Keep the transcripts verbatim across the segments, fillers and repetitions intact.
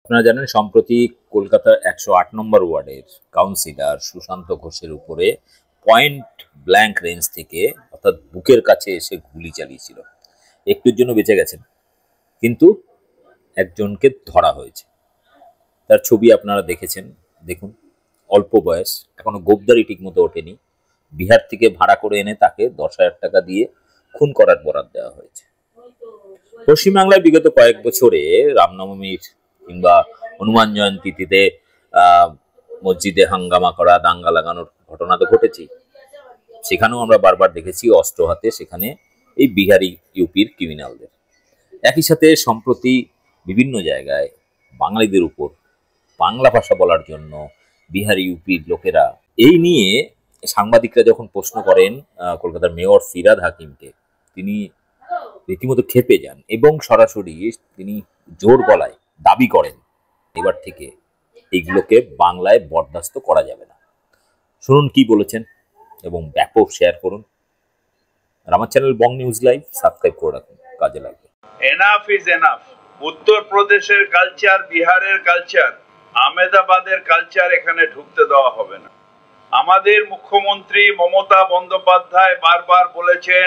আপনারা জানেন সম্প্রতি কলকাতার একশো আট নম্বর ওয়ার্ডের কাউন্সিলর সুশান্ত ঘোষের উপরে পয়েন্ট ব্ল্যাঙ্ক রেঞ্জ থেকে অর্থাৎ বুকের কাছে এসে গুলি চালিয়েছিল। একটুর জন্য বেঁচে গেছেন, কিন্তু একজনকে ধরা হয়েছে। তার ছবি আপনারা দেখেছেন, দেখুন। অল্প বয়স, এখনো গোপদারি ঠিক মতো ওঠেনি। বিহার থেকে ভাড়া করে এনে তাকে দশ হাজার টাকা দিয়ে খুন করার বরাত দেওয়া হয়েছে। পশ্চিমবাংলায় বিগত কয়েক বছরে রামনবমীর কিংবা হনুমান জয়ন্তী তিথিতে আহ মসজিদে হাঙ্গামা করা, দাঙ্গা লাগানোর ঘটনা তো ঘটেছেই। সেখানেও আমরা বারবার দেখেছি অস্ত্র হাতে সেখানে এই বিহারি ইউপির ক্রিমিনালদের। একই সাথে সম্প্রতি বিভিন্ন জায়গায় বাঙালিদের উপর বাংলা ভাষা বলার জন্য বিহারি ইউপির লোকেরা, এই নিয়ে সাংবাদিকরা যখন প্রশ্ন করেন কলকাতার মেয়র ফিরহাদ হাকিমকে, তিনি রীতিমতো ক্ষেপে যান এবং সরাসরি তিনি জোর গলায় দাবি করেন এবার থেকে এইগুলোকে বাংলায় বরদাস্ত করা যাবে না। শুনুন কি বলেছেন এবং ব্যাপক শেয়ার করুন। আর আমার channel bong news live subscribe করে রাখুন, কাজে লাগবে। Enough is enough. উত্তরপ্রদেশের কালচার, বিহারের কালচার, আহমেদাবাদের কালচার এখানে ঢুকতে দেওয়া হবে না। আমাদের মুখ্যমন্ত্রী মমতা বন্দ্যোপাধ্যায় বারবার বলেছেন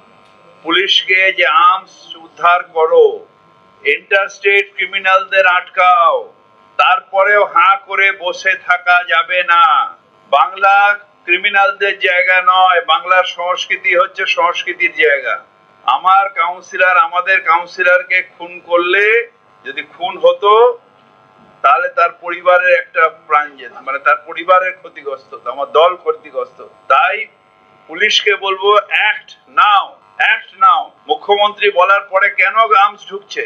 পুলিশকে যে আর্মস উদ্ধার করো, ইন্টারস্টেট ক্রিমিনালদের আটকাও। তারপরেও হাঁ করে বসে থাকা যাবে না। বাংলা ক্রিমিনালদের জায়গা নয়, বাংলার সংস্কৃতি হচ্ছে সংস্কৃতির জায়গা। আমার কাউন্সিলর, আমাদের কাউন্সিলরকে খুন করলে, যদি খুন হতো তাহলে তার পরিবারের একটা প্রাণ যেত, মানে তার পরিবারের ক্ষতিগ্রস্ত, আমার দল ক্ষতিগ্রস্ত। তাই পুলিশকে বলবো অ্যাক্ট নাও, অ্যাক্ট নাও। মুখ্যমন্ত্রী বলার পরে কেন আর্মস ঢুকছে,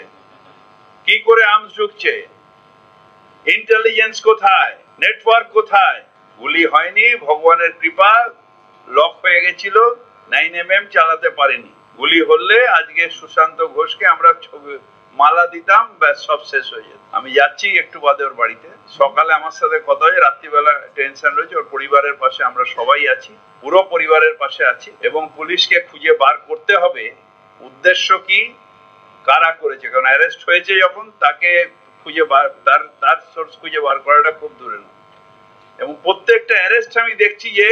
কি করে আর্মস ঢুকছে, ইন্টেলিজেন্স কোথায়, নেটওয়ার্ক কোথায়? গুলি হয়নি, ভগবানের কৃপা, লক হয়ে গেছিল, নাইন এম এম চালাতে পারেনি। গুলি হলে আজকে সুশান্ত ঘোষকে আমরা ছবি মালা দিতাম, ব্যাস সব শেষ হয়ে যেত। আমি যাচ্ছি একটু বাদে ওর বাড়িতে, সকালে আমার সাথে কথা হয়ে, রাত্রিবেলা টেনশন রয়েছে। ওর পরিবারের পাশে আমরা সবাই আছি, পুরো পরিবারের পাশে আছি, এবং পুলিশকে খুঁজে বার করতে হবে উদ্দেশ্য কি, কারা করেছে। কারণ অ্যারেস্ট হয়েছে যখন, তাকে খুঁজে বার, তার তার সোর্স খুঁজে বার করাটা খুব দূরে না। এবং প্রত্যেকটা অ্যারেস্ট আমি দেখছি যে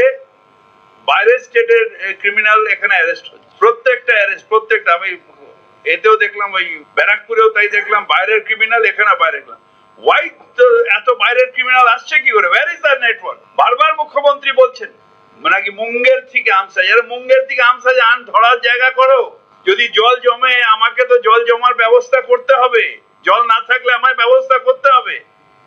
বাইরের স্টেটের ক্রিমিনাল এখানে অ্যারেস্ট হচ্ছে, প্রত্যেকটা অ্যারেস্ট, প্রত্যেকটা। আমি এতেও দেখলাম, ওই ব্যারাকপুরেও তাই দেখলাম, বাইরের ক্রিমিনাল এখানে বাইরে দেখলাম। ওয়াই এত বাইরের ক্রিমিনাল আসছে কি করে? Where is the network? বারবার মুখ্যমন্ত্রী বলছেন নাকি মুঙ্গের থেকে আমসা, এর মুঙ্গের থেকে আমসা যে আন ধরার জায়গা করো। যদি জল জমে, আমাকে তো জল জমার ব্যবস্থা করতে হবে, জল না থাকলে আমায় ব্যবস্থা করতে হবে।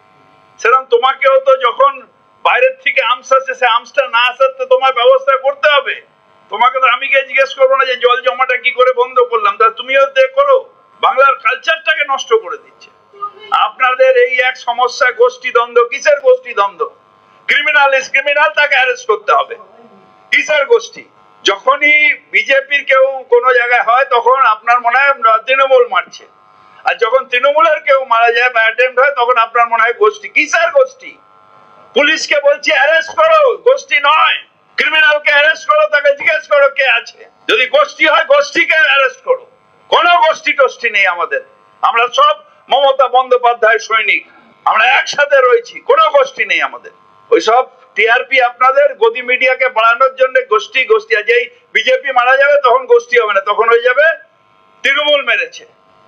সেরকম তোমাকেও তো যখন বাইরের থেকে আমস আসছে, সে আমসটা না আসাতে তোমার ব্যবস্থা করতে হবে। তোমাকে তো আমি গিয়ে জিজ্ঞেস করবো না যে জল জমাটা কি করে বন্ধ করলাম, তা তুমিও করো। বাংলার কালচারটাকে নষ্ট করে দিচ্ছে আপনাদের এই এক সমস্যা। গোষ্ঠী দ্বন্দ্ব, কিসের গোষ্ঠী দ্বন্দ্ব? ক্রিমিনাল ইজ ক্রিমিনাল, তাকে অ্যারেস্ট করতে হবে। কিসের গোষ্ঠী? যখনই বিজেপির কেউ কোনো জায়গায় হয় তখন আপনার মনে হয় তৃণমূল মারছে, আর যখন তৃণমূলের কেউ মারা যায় বা অ্যাটেম্প্ট হয় তখন আপনার মনে হয় গোষ্ঠী। কিসের গোষ্ঠী? পুলিশকে বলছি অ্যারেস্ট করো, গোষ্ঠী নয়। ক্রিমিনালকে অ্যারেস্ট করো, তাকে জিজ্ঞেস করো কে আছে। যদি গোষ্ঠী হয়, গোষ্ঠীকে অ্যারেস্ট করো। কোনো গোষ্ঠী টোষ্ঠী নেই আমাদের, আমরা সব মমতা বন্দ্যোপাধ্যায় সৈনিক, আমরা একসাথে রয়েছি, কোনো গোষ্ঠী নেই আমাদের। ওইসব টিআরপি আপনাদের গদি মিডিয়াকে বাড়ানোর জন্য গোষ্ঠী গোষ্ঠী। আজ এই বিজেপি মারা যাবে তখন গোষ্ঠী হবে না, তখন হয়ে যাবে তৃণমূল মেরেছে।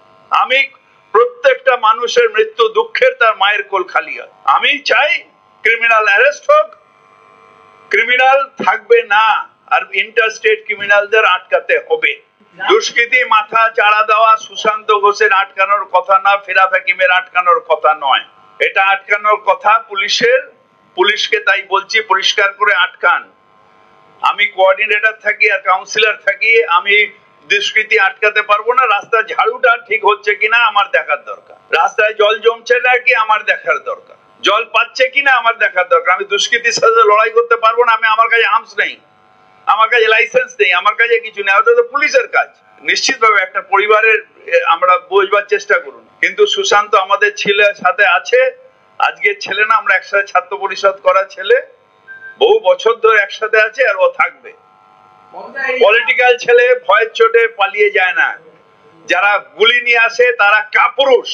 আমি প্রত্যেকটা মানুষের মৃত্যু দুঃখের, তার মায়ের কোল খালি হয়। আমি চাই ক্রিমিনাল অ্যারেস্ট হোক, ক্রিমিনাল থাকবে না, আর ইন্টারস্টেট ক্রিমিনালদের আটকাতে হবে। দুষ্কৃতি মাথা চাড়া দেওয়া সুশান্ত ঘোষের আটকানোর কথা না, ফিরহাদ হাকিমের আটকানোর কথা নয়। এটা আটকানোর কথা পুলিশের। পুলিশকে তাই বলছি পরিষ্কার করে আটকান। আমি কোঅর্ডিনেটর থাকি আর কাউন্সিলর থাকি, আমি দুষ্কৃতি আটকাতে পারবো না। রাস্তার ঝাড়ুটা ঠিক হচ্ছে কিনা আমার দেখার দরকার, রাস্তায় জল জমছে না কি আমার দেখার দরকার, জল পাচ্ছে কিনা আমার দেখার দরকার। আমি দুষ্কৃতির সাথে লড়াই করতে পারবো না, আমি, আমার কাছে আর্মস নেই, আমার কাছে লাইসেন্স নেই, আমার কাছে কিছু নেই। ওটা তো পুলিশের কাজ। নিশ্চিতভাবে একটা পরিবারের আমরা বোঝবার চেষ্টা করুন। কিন্তু সুশান্ত আমাদের ছেলের সাথে আছে, আজকের ছেলে না, আমরা একসাথে ছাত্র পরিষদ করা ছেলে, বহু বছর ধরে একসাথে আছে, আর ও থাকবে। পলিটিক্যাল ছেলে ভয়ের চোটে পালিয়ে যায় না। যারা গুলি নিয়ে আসে তারা কাপুরুষ,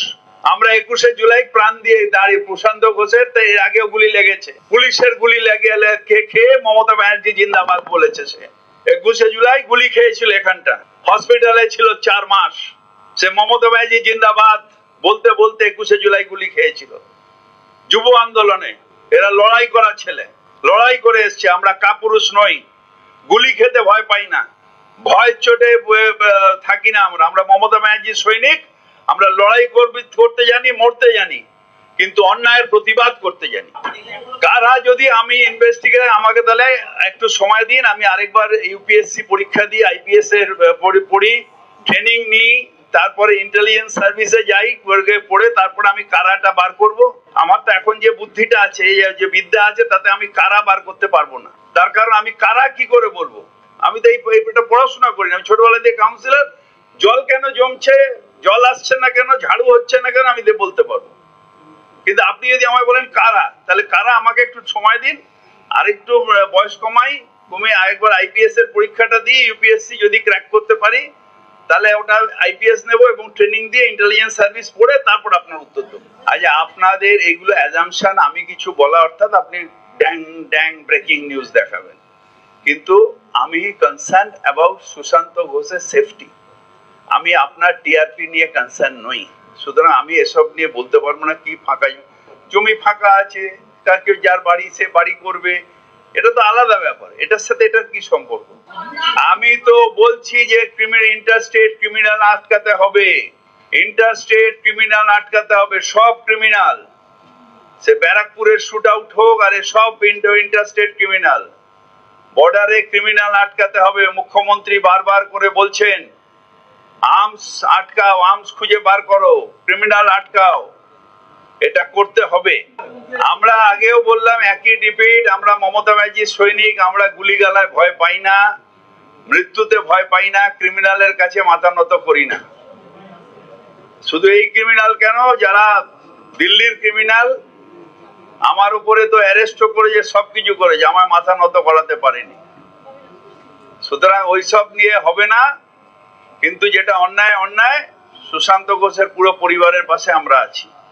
আমরা একুশে জুলাই প্রাণ দিয়ে দাঁড়িয়ে প্রশান্ত ঘোষের তো এর আগেও গুলি লেগেছে, পুলিশের গুলি লেগে খেয়ে খেয়ে মমতা ব্যানার্জি জিন্দাবাদ বলেছে। সে একুশে জুলাই গুলি খেয়েছিল, এখানটা হসপিটালে ছিল চার মাস। সে মমতা ব্যানার্জি জিন্দাবাদ বলতে বলতে একুশে জুলাই গুলি খেয়েছিল। যুব আন্দোলনে এরা লড়াই করা ছেলে, লড়াই করে এসছে। আমরা কাপুরুষ নই, গুলি খেতে ভয় পাই না, ভয় চোটে থাকি না। আমরা আমরা মমতা ব্যানার্জির সৈনিক। আমরা লড়াই করতে জানি, মরতে জানি, কিন্তু অন্যায়ের প্রতিবাদ করতে জানি। কারা যদি আমি ইনভেস্টিগেটর, আমাকে তাহলে একটু সময় দিন, আমি আরেকবার ইউপিএসসি পরীক্ষা দিই, আইপিএস এর পড়ি, ট্রেনিং নিই, তারপরে ইন্টেলিজেন্স সার্ভিসে যাই, পড়ে তারপরে আমি কারাটা বার করব। আমার তো এখন যে বুদ্ধিটা আছে, যে বিদ্যা আছে, তাতে আমি কারা বার করতে পারবো না। তার কারণ আমি কারা কি করে বলবো? আমি তো এই পড়াশোনা করি না, আমি ছোটবেলা থেকে কাউন্সিলর। জল কেন জমছে, জল আসছে না কেন, ঝাড়ু হচ্ছে না কেন, আমি বলতে পারবো। কিন্তু আপনি যদি আমায় বলেন কারা, তাহলে কারা, আমাকে একটু সময় দিন, আর একটু বয়স কমাই, কমে আরেকবার আইপিএস এর পরীক্ষাটা দিয়ে ইউপিএসসি যদি ক্র্যাক করতে পারি, তাহলে ওটা আইপিএস নেব এবং ট্রেনিং দিয়ে ইন্টেলিজেন্স সার্ভিস পড়ে তারপর আপনার উত্তর দেবো। আজ আপনাদের এইগুলো অ্যাজাম্পশন, আমি কিছু বলা অর্থাৎ আপনি ড্যাং ড্যাং ব্রেকিং নিউজ দেখাবেন, কিন্তু আমি কনসার্ন অ্যাবাউট সুশান্ত ঘোষের সেফটি। আমি আপনার টিআরপি নিয়ে কনসার্ন নই, সুতরাং আমি এসব নিয়ে বলতে পারবো না। কি ফাঁকা জমি ফাঁকা আছে, কাকে যার বাড়ি সে বাড়ি করবে, এটা তো আলাদা ব্যাপার। এটার সাথে এটার কি সম্পর্ক? আমি তো বলছি যে ক্রিমিনাল, ইন্টারস্টেট ক্রিমিনাল আটকাতে হবে, ইন্টারস্টেট ক্রিমিনাল আটকাতে হবে, সব ক্রিমিনাল, সে ব্যারাকপুরের শুট আউট হোক, আর সব ইন্টারস্টেট ক্রিমিনাল। বর্ডারে ক্রিমিনাল আটকাতে হবে। মুখ্যমন্ত্রী বারবার করে বলছেন আর্মস আটকাও, আর্মস খুঁজে বার করো, ক্রিমিনাল আটকাও, এটা করতে হবে। আমরা আগেও বললাম, একই ডিবেট, আমরা মমতা ব্যানার্জির সৈনিক, আমরা গুলিগালায় ভয় পাই না, মৃত্যুতে ভয় পাই না, ক্রিমিনালের কাছে মাথা নত করি না। শুধু এই ক্রিমিনাল কেন, যারা দিল্লির ক্রিমিনাল, আমার উপরে তো অ্যারেস্টও করেছে, সবকিছু করেছে, আমার মাথা নত করাতে পারেনি। সুতরাং ওইসব নিয়ে হবে না, কিন্তু যেটা অন্যায় অন্যায়। সুশান্ত ঘোষের পুরো পরিবারের পাশে আমরা আছি।